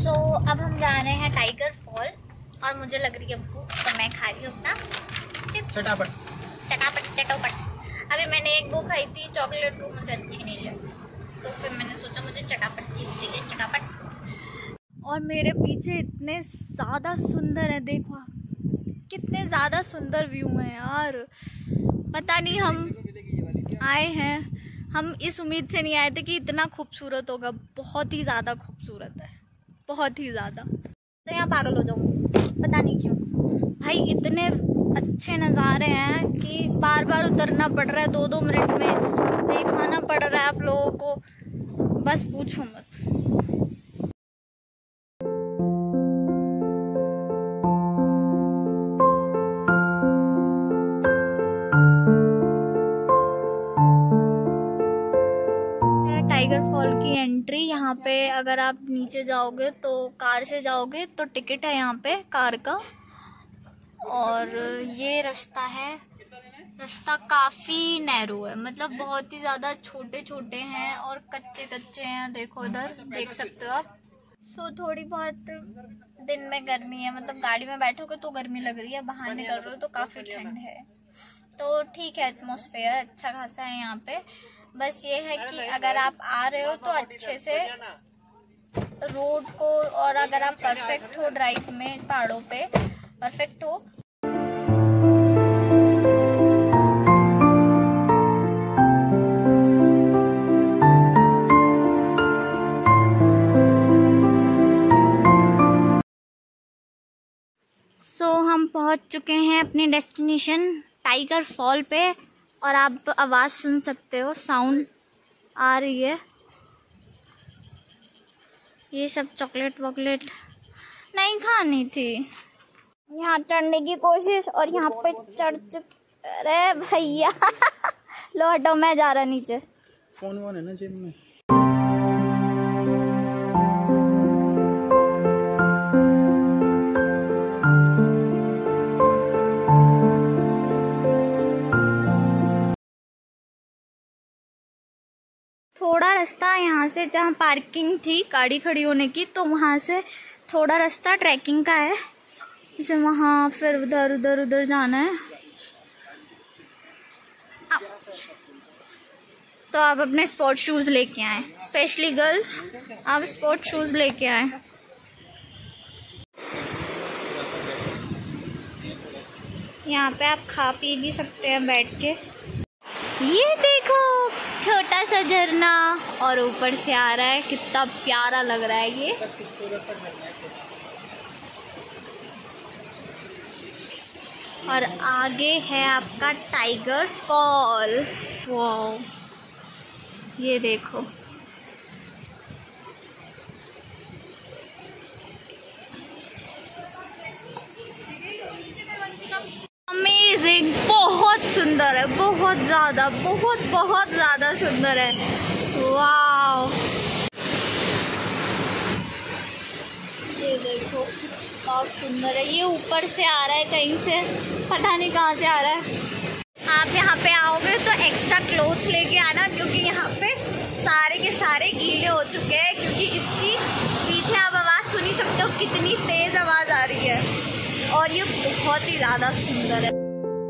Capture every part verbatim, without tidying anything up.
सो so, अब हम जा रहे हैं टाइगर फॉल और मुझे लग रही है भूख, तो मैं खा रही हूँ अपना चिप्स चटापट चटापट चटापट। अभी मैंने एक वो खाई थी चॉकलेट, वो मुझे अच्छी नहीं लगी, तो फिर मैंने सोचा मुझे चटापट चिप्स चाहिए, चटापट। और मेरे पीछे इतने ज़्यादा सुंदर है, देखो कितने ज़्यादा सुंदर व्यू है यार। पता नहीं हम आए हैं, हम इस उम्मीद से नहीं आए थे कि इतना खूबसूरत होगा। बहुत ही ज़्यादा खूबसूरत है, बहुत ही ज़्यादा। तो यहाँ पागल हो जाऊँ, पता नहीं क्यों भाई। इतने अच्छे नज़ारे हैं कि बार बार उतरना पड़ रहा है, दो दो मिनट में दिखाना पड़ रहा है आप लोगों को, बस पूछो मत। टाइगर फॉल की एंट्री यहाँ पे, अगर आप नीचे जाओगे तो कार से जाओगे तो टिकट है यहाँ पे कार का। और ये रास्ता है, रास्ता काफ़ी नैरो है, मतलब बहुत ही ज़्यादा छोटे छोटे हैं और कच्चे कच्चे हैं। देखो इधर देख सकते हो आप। सो थोड़ी बहुत दिन में गर्मी है, मतलब गाड़ी में बैठोगे तो गर्मी लग रही है, बाहर निकल रहे हो तो काफ़ी ठंड है। तो ठीक है, एटमॉस्फेयर अच्छा खासा है यहाँ पे। बस ये है कि अगर आप आ रहे हो तो अच्छे से रोड को, और अगर आप परफेक्ट हो ड्राइव में, पहाड़ों पे परफेक्ट हो। सो so, हम पहुंच चुके हैं अपने डेस्टिनेशन टाइगर फॉल पे, और आप आवाज़ सुन सकते हो, साउंड आ रही है। ये सब चॉकलेट वॉकलेट नहीं खानी थी। यहाँ चढ़ने की कोशिश, और यहाँ पे चढ़ चुके। अरे भैया लो हटो, मैं जा रहा नीचे। फोन वोन है ना जेब में। थोड़ा रास्ता यहाँ से, जहाँ पार्किंग थी गाड़ी खड़ी होने की, तो वहाँ से थोड़ा रास्ता ट्रैकिंग का है, इसे वहाँ फिर उधर उधर उधर जाना है। तो आप अपने स्पोर्ट शूज़ लेके आए, स्पेशली गर्ल्स आप स्पोर्ट शूज़ लेके आए। यहाँ पे आप खा पी भी सकते हैं बैठ के। ये देखो छोटा सा झरना, और ऊपर से आ रहा है, कितना प्यारा लग रहा है ये। और आगे है आपका टाइगर फॉल। वाओ, ये देखो अमेजिंग, बहुत सुंदर है, बहुत ज़्यादा, बहुत बहुत ज़्यादा सुंदर है। वाओ, ये देखो बहुत सुंदर है। ये ऊपर से आ रहा है कहीं से, पता नहीं कहाँ से आ रहा है। आप यहाँ पे आओगे तो एक्स्ट्रा क्लोथ्स लेके आना, क्योंकि यहाँ पे सारे के सारे गीले हो चुके हैं। क्योंकि इसकी पीछे आप आवाज़ सुन ही सकते हो, कितनी तेज़ आवाज़ आ रही है, और ये बहुत ही ज़्यादा सुंदर है।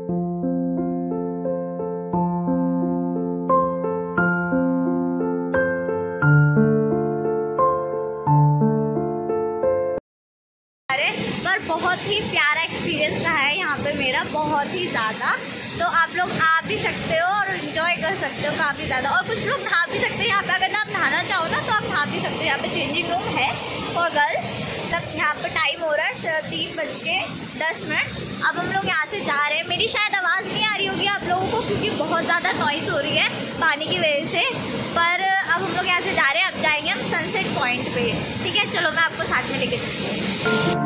पर बहुत ही प्यारा एक्सपीरियंस रहा है यहाँ पे मेरा, बहुत ही ज़्यादा। तो आप लोग आ भी सकते हो और इन्जॉय कर सकते हो काफ़ी ज़्यादा। और कुछ लोग नहा भी सकते हैं यहाँ पे, अगर आप नहाना चाहो ना तो आप नहा भी सकते हो। यहाँ पे चेंजिंग रूम है फॉर गर्ल्स। तब यहाँ पे टाइम हो रहा है तीन बज के दस मिनट। अब हम लोग यहाँ से जा रहे हैं। मेरी शायद आवाज़ नहीं आ रही होगी आप लोगों को, क्योंकि बहुत ज़्यादा नॉइज़ हो रही है पानी की वजह से। पर अब हम लोग यहाँ से जा रहे हैं, अब जाएंगे हम सनसेट पॉइंट पे। ठीक है, चलो मैं आपको साथ में लेके चलती हूँ।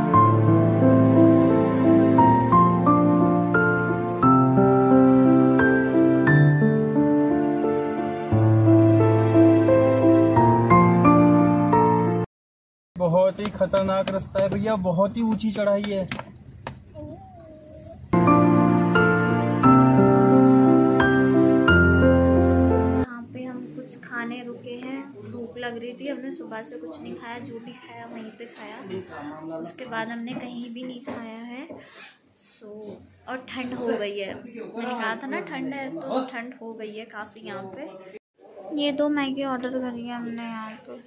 बहुत ही खतरनाक रास्ता है भैया, बहुत ही ऊंची चढ़ाई है। यहाँ पे हम कुछ खाने रुके हैं, भूख लग लग रही थी। हमने सुबह से कुछ नहीं खाया, जो भी खाया वहीं पे खाया, उसके बाद हमने कहीं भी नहीं खाया है। सो और ठंड हो गई है, मैंने कहा था ना ठंड है, तो ठंड हो गई है काफ़ी यहाँ पे। ये दो मैगी ऑर्डर करी है हमने यहाँ पे,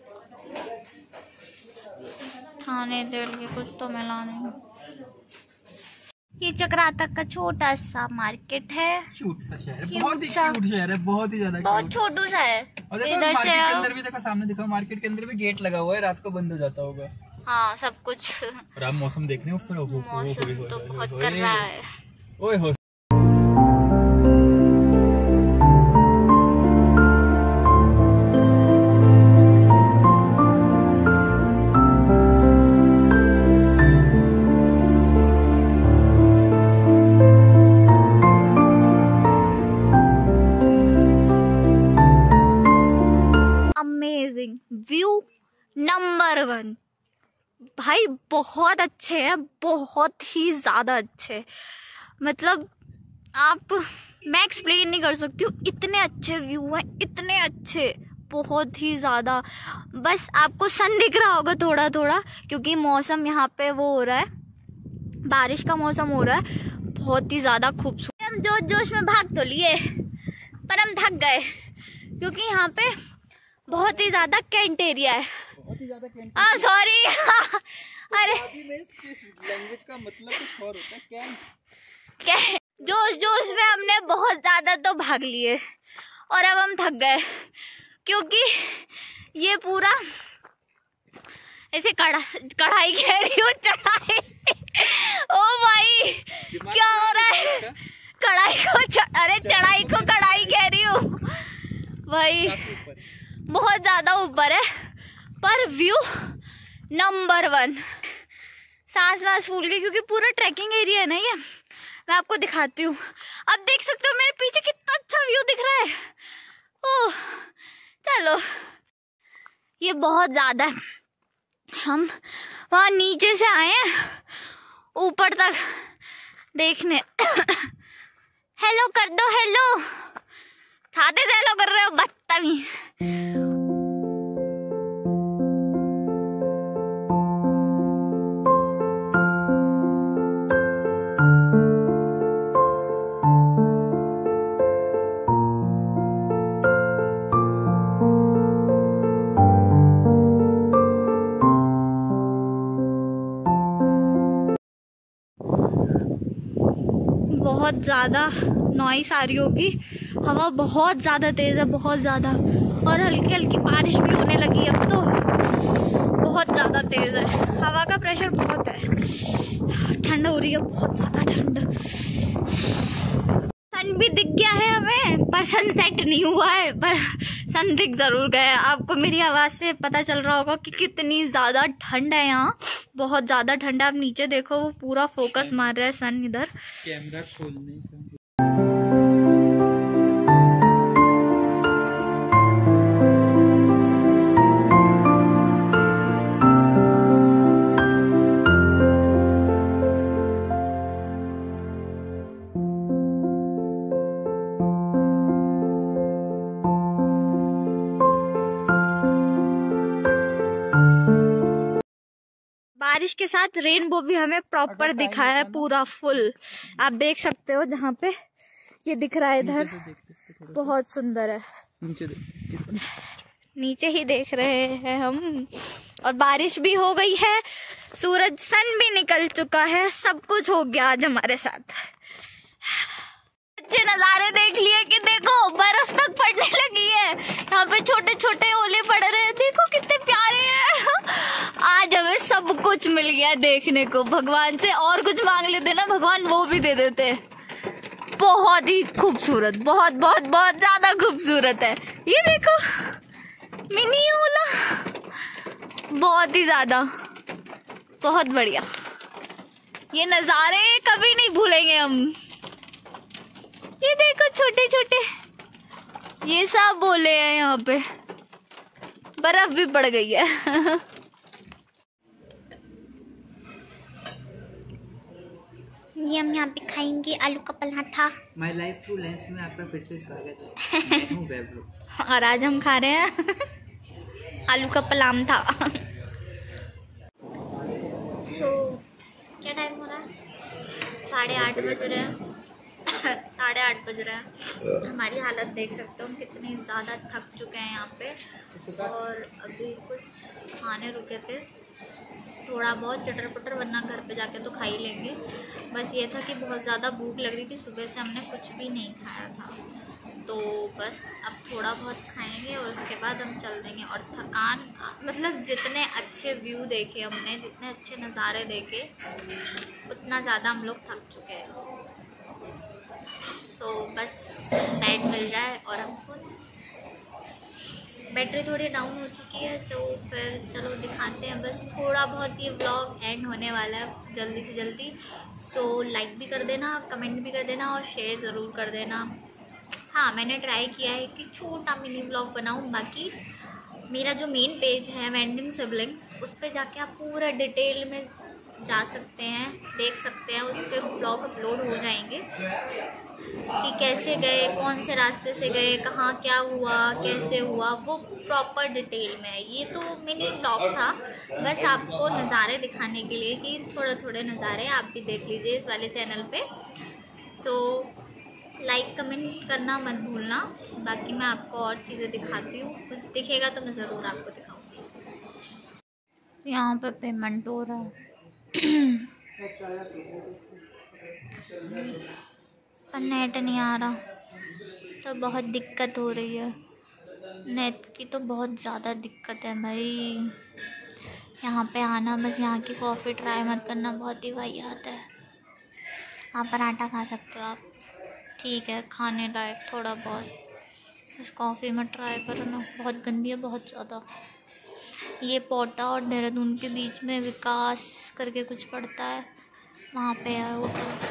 खाने तेल के कुछ तो मिला नहीं। ये चक्राता का छोटा सा मार्केट है, क्यूट सा शहर है, बहुत ही क्यूट शहर है, बहुत ही ज्यादा बहुत छोटू सा है। और देखो मार्केट के अंदर भी देखो, सामने देखो मार्केट के अंदर भी गेट लगा हुआ है, रात को बंद हो जाता होगा। हाँ सब कुछ। और आप मौसम देख रहे हो ऊपर, मौसम तो बहुत कर रहा है। ओए हो अमेजिंग व्यू नंबर वन भाई, बहुत अच्छे हैं, बहुत ही ज़्यादा अच्छे। मतलब आप, मैं एक्सप्लेन नहीं कर सकती हूँ, इतने अच्छे व्यू हैं, इतने अच्छे, बहुत ही ज़्यादा। बस आपको सन दिख रहा होगा थोड़ा थोड़ा, क्योंकि मौसम यहाँ पे वो हो रहा है, बारिश का मौसम हो रहा है। बहुत ही ज़्यादा खूबसूरत। हम जोश जोश में भाग तो लिए, पर हम थक गए, क्योंकि यहाँ पे बहुत ही ज़्यादा कैंट एरिया है। हाँ सॉरी अरे लैंग्वेज का मतलब कुछ और होता है। कैंट, कैंट जोश जोश में हमने बहुत ज़्यादा तो भाग लिए, और अब हम थक गए, क्योंकि ये पूरा ऐसे कढ़ा कढ़ाई कह रही हूँ, चढ़ाई। ओ भाई क्या हो रहा है, कढ़ाई को अरे चढ़ाई को कढ़ाई कह रही हूँ भाई, बहुत ज़्यादा ऊपर है, पर व्यू नंबर वन। सांस वास फूल गई, क्योंकि पूरा ट्रैकिंग एरिया है ना ये। मैं आपको दिखाती हूँ, अब देख सकते हो मेरे पीछे कितना अच्छा व्यू दिख रहा है। ओह चलो, ये बहुत ज़्यादा है। हम वहाँ नीचे से आए हैं ऊपर तक देखने। हेलो कर दो, हेलो खाते से हेलो कर रहे हो, बदतमीज। बहुत ज़्यादा नॉइस आ रही होगी, हवा बहुत ज़्यादा तेज़ है, बहुत ज़्यादा, और हल्की हल्की बारिश भी होने लगी अब तो, बहुत ज़्यादा तेज़ है, हवा का प्रेशर बहुत है, ठंड हो रही है, बहुत ज़्यादा ठंड। सन भी दिख गया है हमें, पर सनसेट नहीं हुआ है, पर सन दिख ज़रूर गया है। आपको मेरी आवाज़ से पता चल रहा होगा कि कितनी ज़्यादा ठंड है यहाँ, बहुत ज़्यादा ठंड है। आप नीचे देखो, वो पूरा फोकस मार रहा है सन इधर। कैमरा खोलने का बारिश के साथ रेनबो भी हमें प्रॉपर दिखा है, पूरा फुल। आप देख सकते हो जहाँ पे ये दिख रहा है इधर, बहुत सुंदर है। नीचे देख, नीचे ही देख रहे हैं हम, और बारिश भी हो गई है, सूरज सन भी निकल चुका है, सब कुछ हो गया आज हमारे साथ। अच्छे नज़ारे देख लिए कि देखो बर्फ तक पड़ने लगी है, यहाँ पे छोटे छोटे ओले पड़ रहे हैं, देखो कितने प्यारे हैं। आज हमें सब कुछ मिल गया देखने को, भगवान से और कुछ मांग लेते ना भगवान, वो भी दे देते। बहुत ही खूबसूरत, बहुत बहुत बहुत ज्यादा खूबसूरत है। ये देखो मिनी ओला, बहुत ही ज्यादा, बहुत बढ़िया। ये नज़ारे कभी नहीं भूलेंगे हम। ये देखो छोटे छोटे, ये सब बोले हैं, यहाँ पे बर्फ भी पड़ गई है। ये हम यहाँ पे खाएंगे आलू का paratha. My life through lens में आपका फिर से स्वागत है। मैं हूँ वैभव। और आज हम खा रहे हैं आलू का पलाम था। तो क्या टाइम हो रहा है? साढ़े आठ बज रहे हैं। साढ़े आठ बज रहे हैं। हमारी हालत देख सकते हो, हम कितनी ज़्यादा थक चुके हैं यहाँ पे। और अभी कुछ खाने रुके थे, थोड़ा बहुत चटर पटर, वरना घर पे जाके तो खा ही लेंगे। बस ये था कि बहुत ज़्यादा भूख लग रही थी, सुबह से हमने कुछ भी नहीं खाया था, तो बस अब थोड़ा बहुत खाएंगे और उसके बाद हम चल देंगे। और थकान मतलब जितने अच्छे व्यू देखे हमने, जितने अच्छे नज़ारे देखे, उतना ज़्यादा हम लोग थक चुके हैं। सो बस बेड मिल जाए और हम सो जाए। बैटरी थोड़ी डाउन हो चुकी है, तो फिर चलो दिखाते हैं। बस थोड़ा बहुत ये व्लॉग एंड होने वाला है जल्दी से जल्दी। सो लाइक भी कर देना, कमेंट भी कर देना और शेयर ज़रूर कर देना। हाँ, मैंने ट्राई किया है कि छोटा मिनी व्लॉग बनाऊँ। बाकी मेरा जो मेन पेज है वेंडिंग सिबलिंग्स, उस पर जाके आप पूरा डिटेल में जा सकते हैं, देख सकते हैं। उस पर व्लॉग अपलोड हो जाएंगे कि कैसे गए, कौन से रास्ते से गए, कहाँ क्या हुआ, कैसे हुआ, वो प्रॉपर डिटेल में है। ये तो मिनी व्लॉग था बस आपको नज़ारे दिखाने के लिए कि थोड़े थोड़े नज़ारे आप भी देख लीजिए इस वाले चैनल पे। सो लाइक कमेंट करना मत भूलना। बाकी मैं आपको और चीज़ें दिखाती हूँ, कुछ दिखेगा तो मैं ज़रूर आपको दिखाऊँगी। यहाँ पे पेमेंट हो रहा है पर नेट नहीं आ रहा, तो बहुत दिक्कत हो रही है। नेट की तो बहुत ज़्यादा दिक्कत है भाई। यहाँ पे आना, बस यहाँ की कॉफ़ी ट्राई मत करना, बहुत ही वाहियात है। यहाँ पराठा खा सकते हो आप, ठीक है, खाने लायक थोड़ा बहुत। बस कॉफ़ी में ट्राई करो ना, बहुत गंदी है, बहुत ज़्यादा। ये पोटा और देहरादून के बीच में विकास करके कुछ पड़ता है, वहाँ पे है होटल।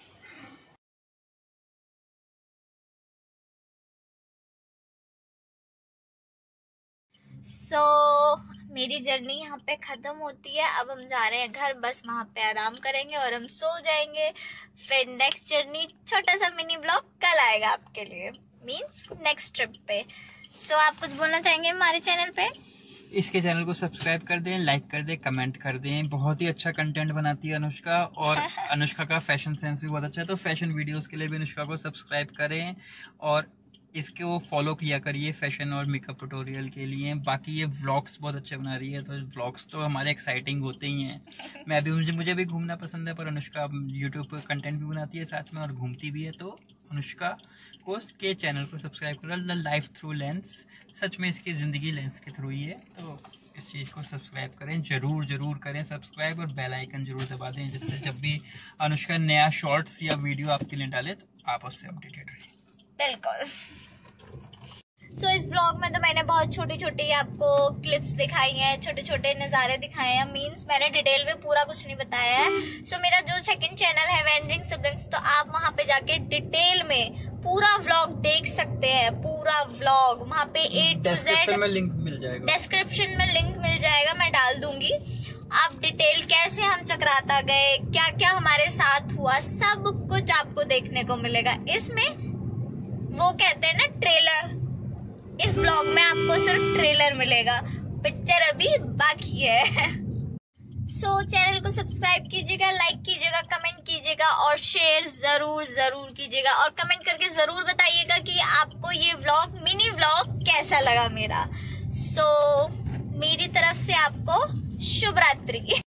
सो so, मेरी जर्नी यहाँ पे ख़त्म होती है। अब हम जा रहे हैं घर, बस वहाँ पे आराम करेंगे और हम सो जाएंगे। फिर नेक्स्ट जर्नी, छोटा सा मिनी ब्लॉग कल आएगा आपके लिए, मींस नेक्स्ट ट्रिप पे। सो so, आप कुछ बोलना चाहेंगे हमारे चैनल पे? इसके चैनल को सब्सक्राइब कर दें, लाइक कर दें, कमेंट कर दें। बहुत ही अच्छा कंटेंट बनाती है अनुष्का, और अनुष्का का फैशन सेंस भी बहुत अच्छा है, तो फैशन वीडियोस के लिए भी अनुष्का को सब्सक्राइब करें और इसके वो फॉलो किया करिए फैशन और मेकअप ट्यूटोरियल के लिए। बाकी ये व्लॉग्स बहुत अच्छे बना रही है, तो व्लॉग्स तो हमारे एक्साइटिंग होते ही हैं। मैं भी मुझे मुझे भी घूमना पसंद है, पर अनुष्का यूट्यूब पर कंटेंट भी बनाती है साथ में और घूमती भी है। तो अनुष्का को के चैनल को सब्सक्राइब करो, लाइफ थ्रू लेंस। सच में इसकी ज़िंदगी लेंस के थ्रू ही है, तो इस चीज़ को सब्सक्राइब करें, ज़रूर ज़रूर करें सब्सक्राइब, और बेल आइकन ज़रूर दबा दें, जिससे जब भी अनुष्का नया शॉर्ट्स या वीडियो आपके लिए डाले तो आप उससे अपडेटेड रहिए। बिल्कुल। सो so, इस ब्लॉग में तो मैंने बहुत छोटी छोटी आपको क्लिप्स दिखाई हैं, छोटे छोटे नज़ारे दिखाए हैं, मींस मैंने डिटेल में पूरा कुछ नहीं बताया है। सो so, मेरा जो सेकंड चैनल है वेंडिंग सिबलिंग्स, तो आप वहां पे जाके डिटेल में पूरा व्लॉग देख सकते हैं। पूरा व्लॉग वहां पे ए टू जेड में लिंक मिल जाएगा, डिस्क्रिप्शन में लिंक मिल जाएगा, मैं डाल दूंगी। आप डिटेल कैसे हम चक्राता गए, क्या क्या हमारे साथ हुआ, सब कुछ आपको देखने को मिलेगा इसमें। वो कहते हैं ना ट्रेलर, इस ब्लॉग में आपको सिर्फ ट्रेलर मिलेगा, पिक्चर अभी बाकी है। सो so, चैनल को सब्सक्राइब कीजिएगा, लाइक कीजिएगा, कमेंट कीजिएगा और शेयर जरूर जरूर कीजिएगा। और कमेंट करके जरूर बताइएगा कि आपको ये व्लॉग, मिनी व्लॉग कैसा लगा मेरा। सो so, मेरी तरफ से आपको शुभ रात्रि।